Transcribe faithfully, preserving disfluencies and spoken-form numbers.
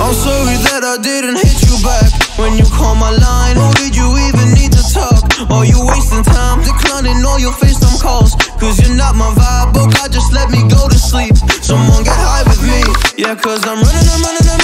I'm sorry that I didn't hit you back when you call my line. Or did you even need to talk? Or you wasting time declining all your FaceTime calls? Cause you're not my vibe, oh God, just let me go to sleep. Someone get high with me. Yeah, cause I'm running, I'm running, I'm